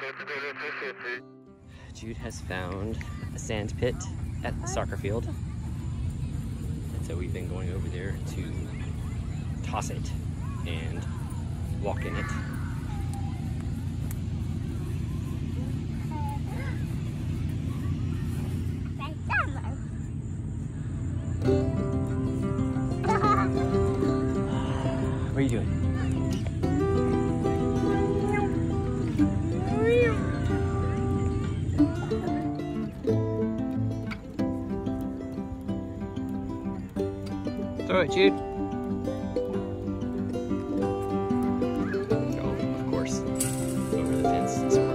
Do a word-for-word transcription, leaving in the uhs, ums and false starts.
Jude has found a sand pit at the soccer field. And so we've been going over there to toss it and walk in it. What are you doing? Throw it, Jude. Oh, of course. Over the fence.